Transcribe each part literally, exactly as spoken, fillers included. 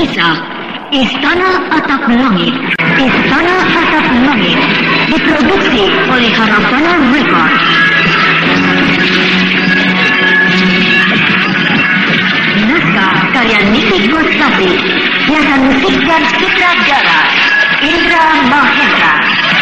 Kisah Istana Atap Langit. Istana Atap Langit diproduksi oleh Harapana Records. Naskah karya Niki Kostasi, hiasan musik dan sutradara Indra Mahendra.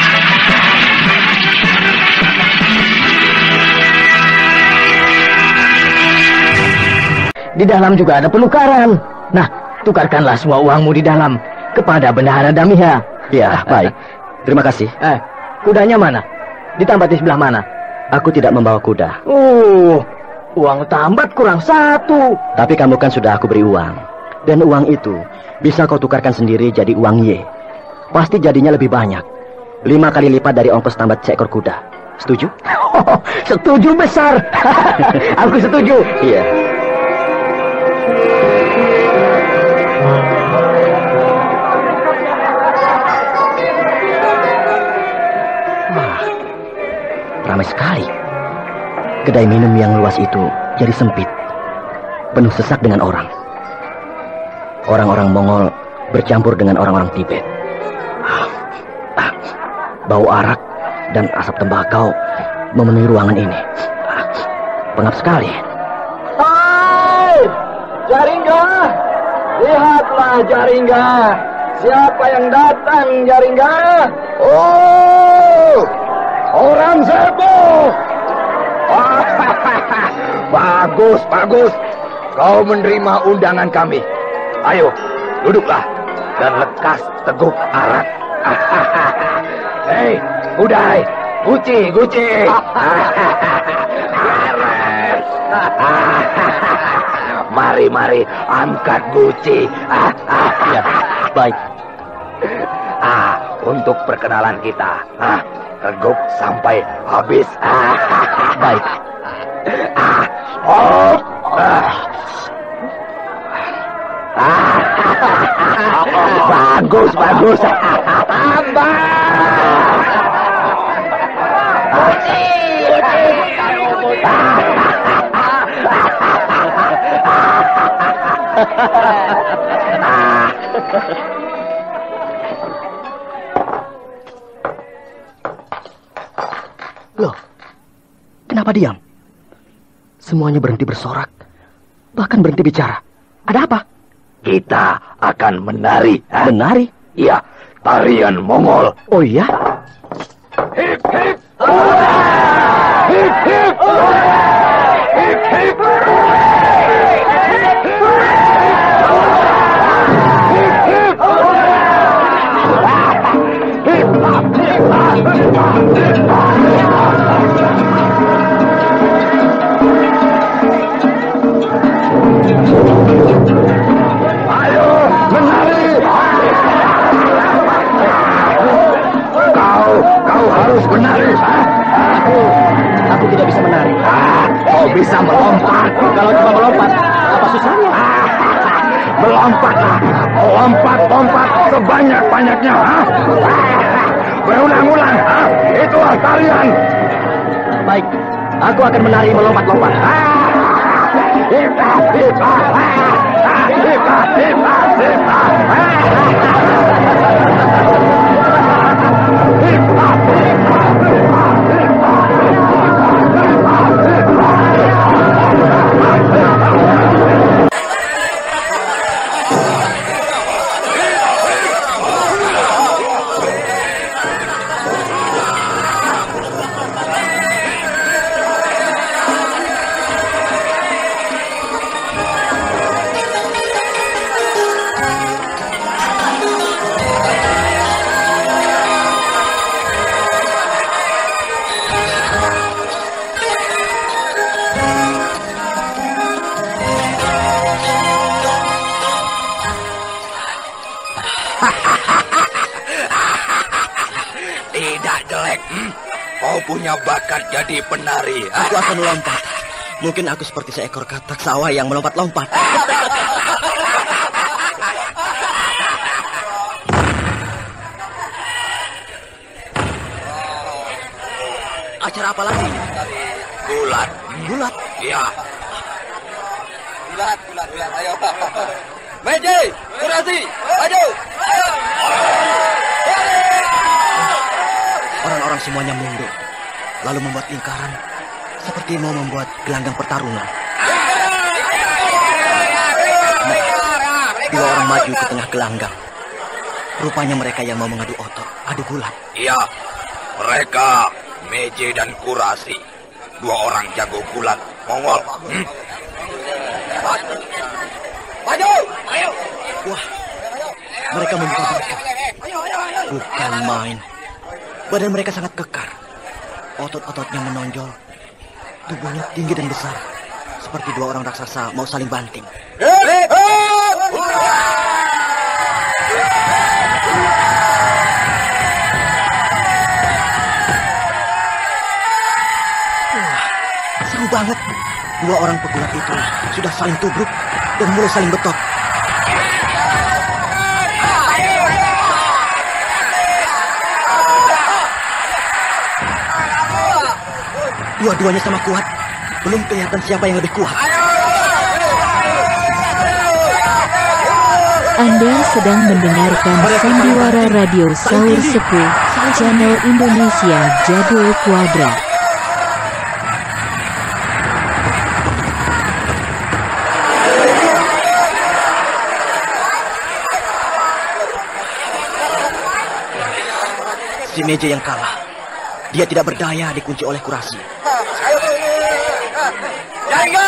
Di dalam juga ada penukaran. Nah, tukarkanlah semua uangmu di dalam kepada Bendahara Damiha. Ya, baik. Terima kasih. Eh, kudanya mana? Di tambat di sebelah mana? Aku tidak membawa kuda. Oh, uang tambat kurang satu. Tapi kamu kan sudah aku beri uang. Dan uang itu bisa kau tukarkan sendiri jadi uang Y. Pasti jadinya lebih banyak. Lima kali lipat dari ongkos tambat seekor kuda. Setuju? Oh, setuju besar. Aku setuju. Iya. Ramai sekali. Kedai minum yang luas itu jadi sempit, penuh sesak dengan orang. Orang-orang Mongol bercampur dengan orang-orang Tibet. Bau arak dan asap tembakau memenuhi ruangan ini. Pengap sekali. Hai, Jaringga, lihatlah Jaringga. Siapa yang datang, Jaringga? Oh, orang serbu. Bagus, bagus. Kau menerima undangan kami. Ayo, duduklah dan lekas teguk arak. Hei, Budai, Guci, Guci. Mari, mari, angkat Guci. Ya, baik. Ah, untuk perkenalan kita. Ah, teguk sampai habis. Baik. Ah, oh. Ah. Ah. Bagus, bagus. Tambah. Loh, kenapa diam? Semuanya berhenti bersorak, bahkan berhenti bicara. Ada apa? Kita akan menari. Ha? Menari? Iya, tarian Mongol. Oh iya? Hip hip. Hip hip. Hip hip. Ayo menari. Kau, kau harus menari. Aku, aku tidak bisa menari. Ah, kau bisa melompat. Kalau cuma melompat, apa susahnya? Ah, melompatlah, lompat, lompat sebanyak-banyaknya. Ah. Berulang-ulang. Ah. Itulah tarian. Baik, aku akan menari melompat-lompat. Ah. Hip-hop, hip-hop. Ah. Hip-hop, hip-hop, hip-hop. Ah. Hip-hop, hip-hop, hip-hop. Tidak jelek. Hmm? Kau punya bakat jadi penari. Aku akan melompat. Mungkin aku seperti seekor katak sawah yang melompat-lompat. Acara apa lagi? Gulat. Gulat? Iya. Gulat, gulat, gulat. Ayo. Meji, Kurasi, maju! Orang-orang semuanya mundur, lalu membuat lingkaran, seperti mau membuat gelanggang pertarungan. Dua orang maju ke tengah gelanggang. Rupanya mereka yang mau mengadu otot, adu gulat. Iya, mereka Meji dan Kurasi, dua orang jago gulat Mongol. Hmm? Maju! Ayo! Wah, mereka membuka badan. Bukan main. Badan mereka sangat kekar. Otot-ototnya menonjol. Tubuhnya tinggi dan besar. Seperti dua orang raksasa mau saling banting. Wah, seru banget. Dua orang pegulat itu sudah saling tubruk dan mulai saling betot. Dua-duanya sama kuat. Belum kelihatan siapa yang lebih kuat. Anda sedang mendengarkan Sandiwara Radio Saur Sepuh, channel Indonesia Jadul Kuadrat. Si Meji yang kalah. Dia tidak berdaya dikunci oleh Kurasi. Jaringa!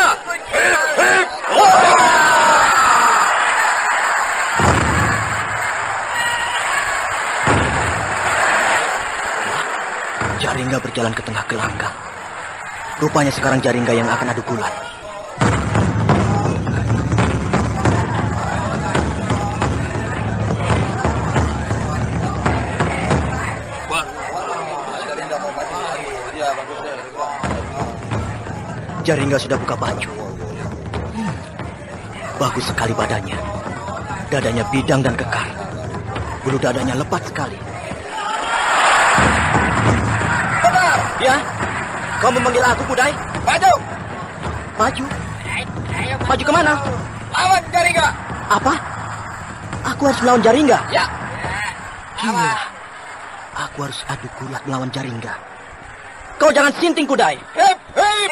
Jaringga berjalan ke tengah gelanggang. Rupanya sekarang Jaringga yang akan adu gulat. Jaringga sudah buka baju. Hmm, bagus sekali badannya. Dadanya bidang dan kekar. Bulu dadanya lebat sekali. Ya, kau memanggil aku, Budai? Maju! Maju? Maju kemana? Lawan Jaringga! Apa? Aku harus melawan Jaringga? Ya. Gila. Aku harus adu gulat melawan Jaringga. Kau jangan sinting, Kudai. Hip, hip!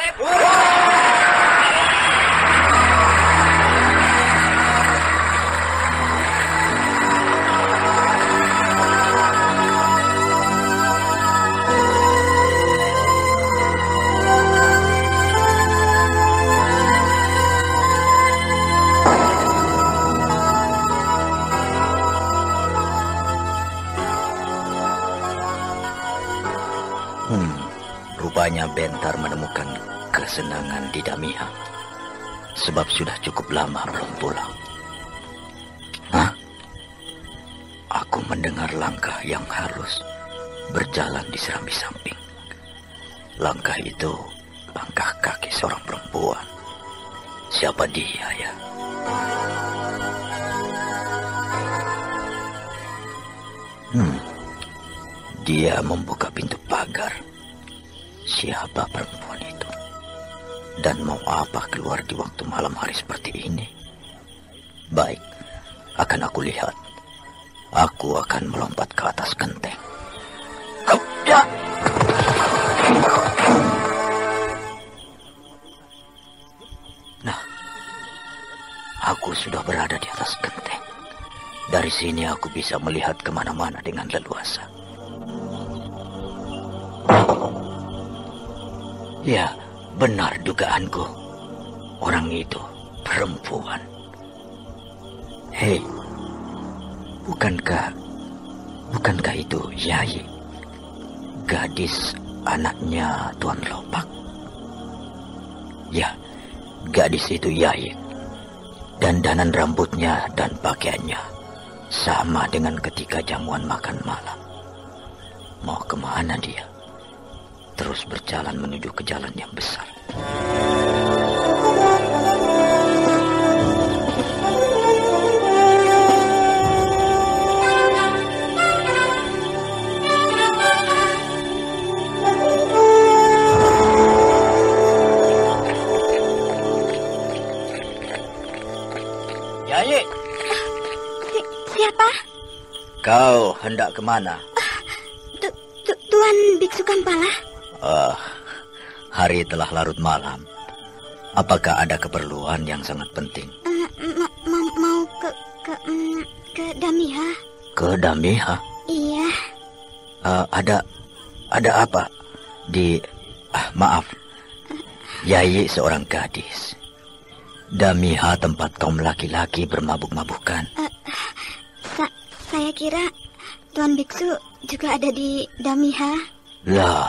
Hmm, rupanya Bentar menemukan kesenangan di Damiha. Sebab sudah cukup lama belum pulang. Hah? Aku mendengar langkah yang halus berjalan di serambi samping. Langkah itu langkah kaki seorang perempuan. Siapa dia ya? Hmm. Dia membuka pintu pagar. Siapa perempuan itu? Dan mau apa keluar di waktu malam hari seperti ini? Baik, akan aku lihat. Aku akan melompat ke atas genteng. Ya. Nah, aku sudah berada di atas genteng. Dari sini aku bisa melihat kemana-mana dengan leluasa. Ya, benar dugaanku. Orang itu perempuan. Hei, bukankah bukankah itu Yayi? Gadis anaknya Tuan Lopak? Ya, gadis itu Yayi. Dandanan rambutnya dan pakaiannya sama dengan ketika jamuan makan malam. Mau kemana dia? Terus berjalan menuju ke jalan yang besar. Yayi, Kau hendak kemana? Tu, tu, Tuan Biksu Kampala? Oh, hari telah larut malam. Apakah ada keperluan yang sangat penting? Uh, ma ma mau ke ke um, ke Damiha. Ke Damiha? Iya. Uh, ada ada apa? Di ah, maaf. Yayi seorang gadis. Damiha tempat kaum laki-laki bermabuk-mabukan. Uh, sa saya kira Tuan Biksu juga ada di Damiha. Lah.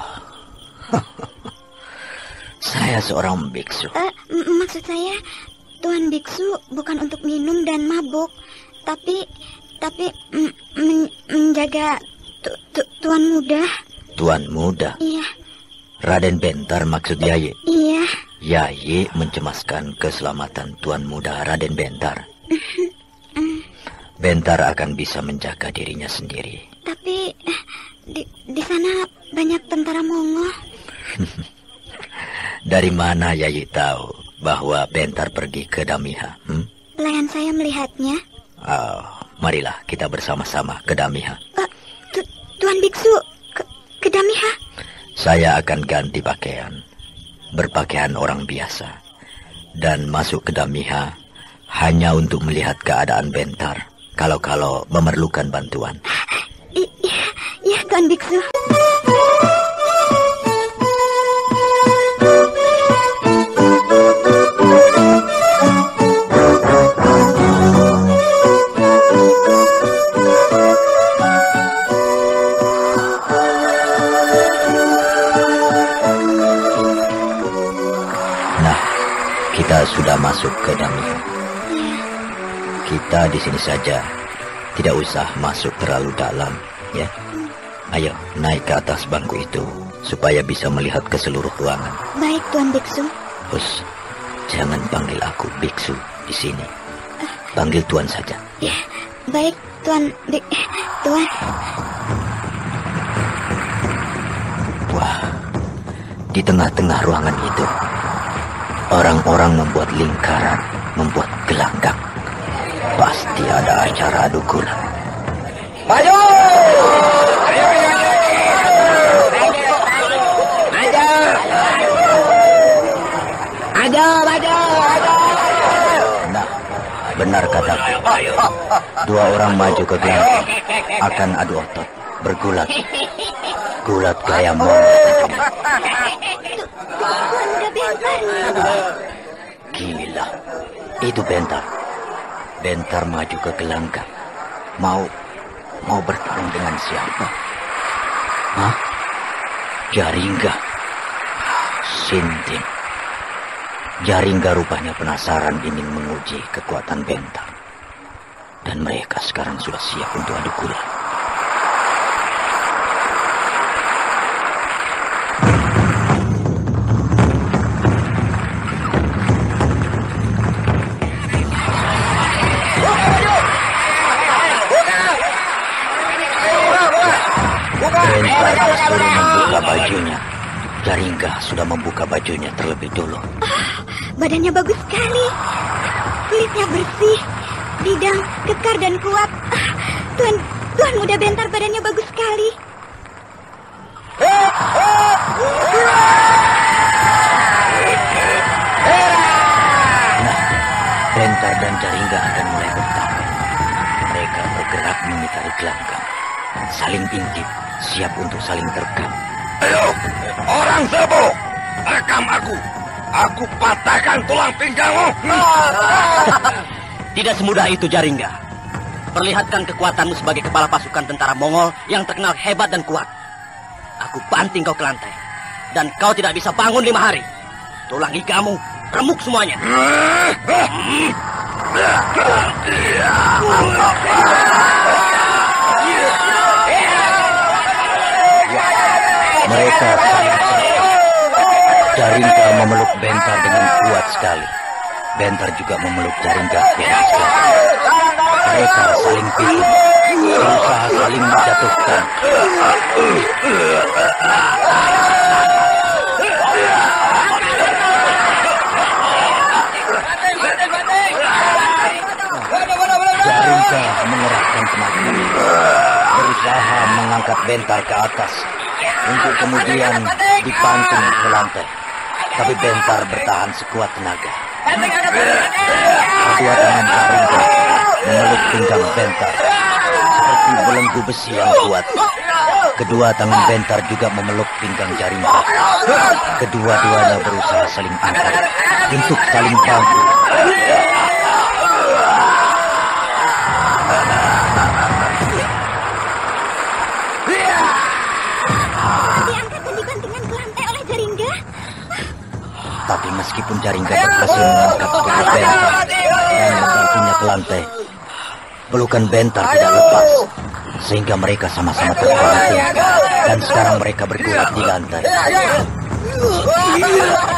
Saya seorang biksu. Uh, maksud saya, Tuan Biksu bukan untuk minum dan mabuk, tapi tapi men menjaga tu tu Tuan Muda. Tuan Muda? Iya. Raden Bentar maksud Yayi? Iya. Yayi mencemaskan keselamatan Tuan Muda Raden Bentar. Bentar akan bisa menjaga dirinya sendiri. Tapi di, di sana banyak tentara Mongol. Dari mana Yayi tahu bahwa Bentar pergi ke Damiha? Hmm? Pelayan saya melihatnya. Oh, marilah kita bersama-sama ke Damiha. Uh, tu, Tuan Biksu ke, ke Damiha? Saya akan ganti pakaian, berpakaian orang biasa, dan masuk ke Damiha hanya untuk melihat keadaan Bentar. Kalau-kalau memerlukan bantuan. Iya, iya Tuan Biksu. Nah, kita sudah masuk ke Damiha. Kita di sini saja, tidak usah masuk terlalu dalam, ya. Ayo, naik ke atas bangku itu, supaya bisa melihat ke seluruh ruangan. Baik, Tuan Biksu. Hus, jangan panggil aku Biksu di sini. Panggil Tuan saja. Ya, baik, Tuan Bik... Tuan. Wah, di tengah-tengah ruangan itu, orang-orang membuat lingkaran, membuat gelanggang. Pasti ada acara adu gula. Maju! Ayo, ayo, ayo! Maju! Maju, maju, maju! Nah, benar kataku. Dua orang maju ke gelanggang, akan adu otot, bergulat. Gulat gaya Mongol. Tuan Muda Bentar. Gila, itu Bentar. Bentar maju ke gelanggang. Mau mau bertarung dengan siapa? Hah? Jaringga. Sinting. Jaringga rupanya penasaran ingin menguji kekuatan Bentar. Dan mereka sekarang sudah siap untuk adu gula. Bentar disuruh membuka bajunya. Jaringga sudah membuka bajunya terlebih dulu. Oh, badannya bagus sekali. Kulitnya bersih, bidang, kekar dan kuat. Ah, Tuan, Tuan Muda Bentar badannya bagus sekali. Nah, Bentar dan Jaringga akan mulai bertarung. Mereka bergerak mengitari gelanggang, saling intip, siap untuk saling terkam. Ayo, orang serbu, rekam aku. Aku patahkan tulang pinggangmu. Tidak semudah itu, Jaringga. Perlihatkan kekuatanmu sebagai kepala pasukan tentara Mongol yang terkenal hebat dan kuat. Aku banting kau ke lantai, dan kau tidak bisa bangun lima hari. Tulang igamu remuk semuanya. Mereka sangat cepat. Jaringga memeluk Bentar dengan kuat sekali. Bentar juga memeluk Jaringga kuat sekali. Mereka saling pikir, berusaha saling menjatuhkan. Jaringga mengerahkan tenaga. Bentar ke atas untuk kemudian dipantung ke lantai. Tapi Bentar bertahan sekuat tenaga. Kedua tangan Jaringga memeluk pinggang Bentar seperti belenggu besi yang kuat. Kedua tangan Bentar juga memeluk pinggang Jaringga. Kedua-duanya berusaha saling angkat untuk saling bantu. Diangkat dan dibantingkan ke lantai oleh Jaringga. Tapi meskipun Jaringga berhasil mengangkat tubuh Bentar dan membantunya ke lantai, pelukan Bentar tidak lepas, sehingga mereka sama-sama terbanting, dan sekarang mereka bergulat di lantai.